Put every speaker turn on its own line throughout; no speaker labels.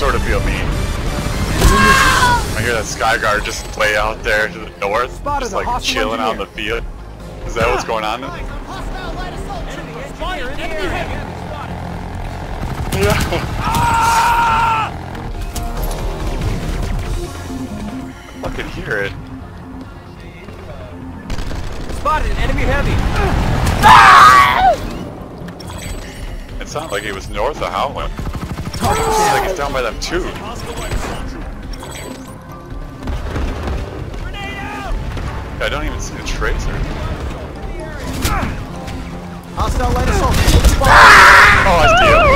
sort of feel mean. I hear that Skyguard just way out there to the north, just like chilling out in the field. Is that what's going on? Yeah. I can hear it.
Spotted an enemy heavy.
It sounded like he was north of Howland. It's like he's down by them too. I don't even see the tracer.
Hostile light assault.
Oh, I see him.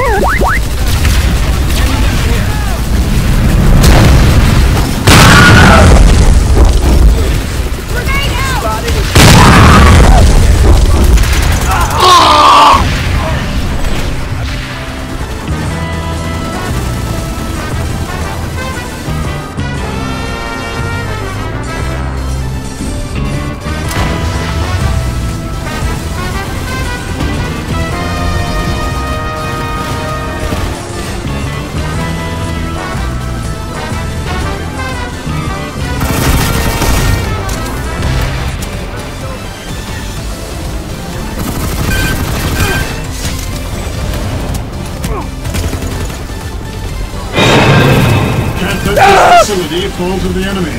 Facility fall to the enemy.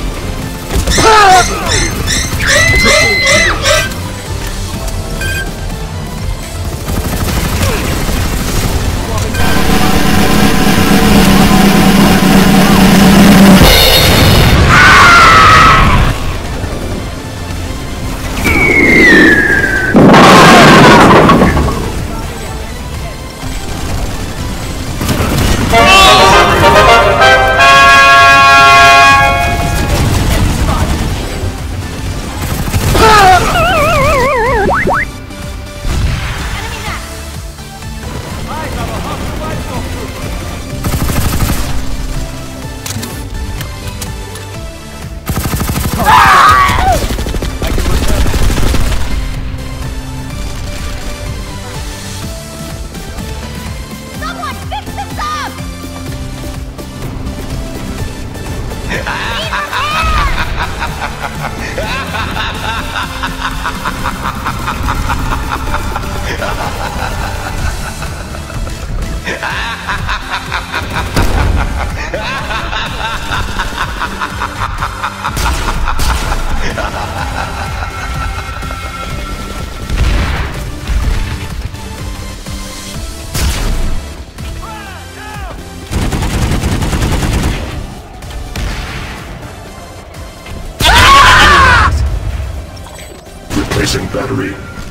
Replacing battery.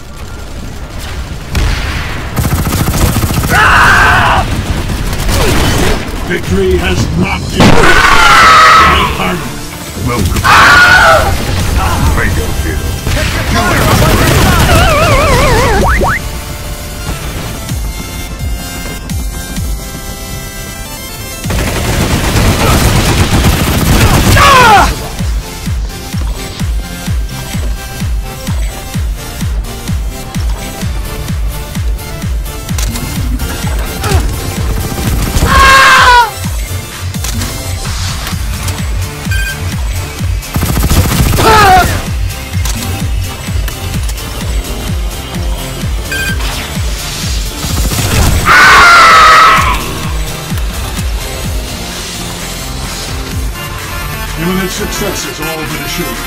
Victory has not been pardoned.
Welcome. Mega kill.
Imminent success is all but assured.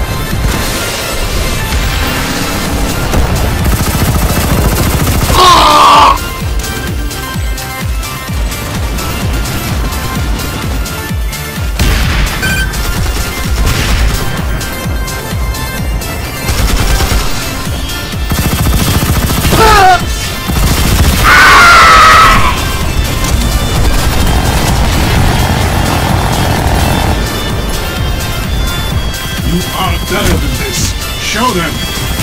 Ah!
Better than this. Show them.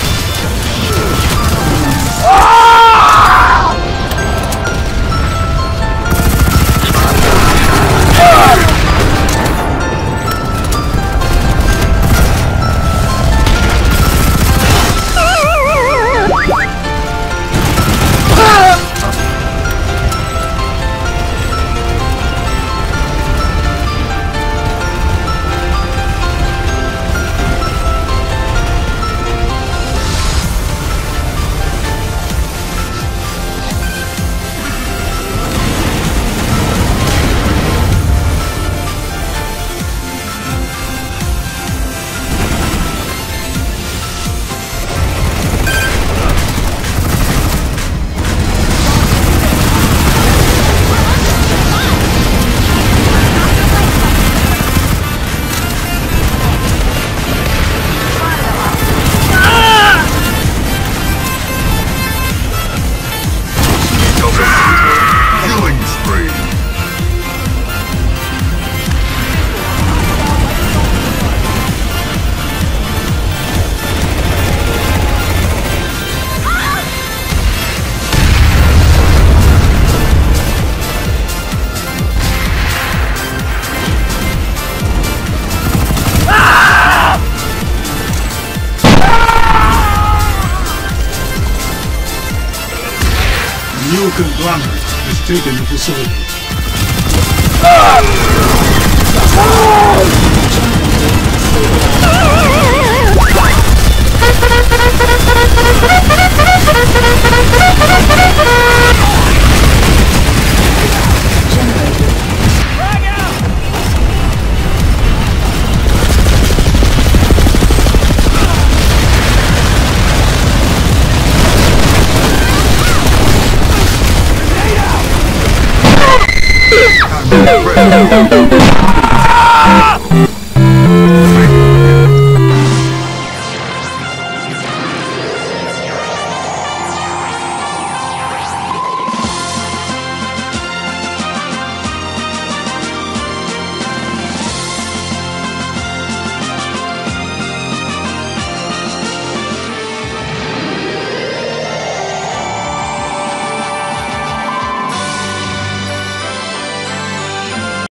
New conglomerate has taken the facility.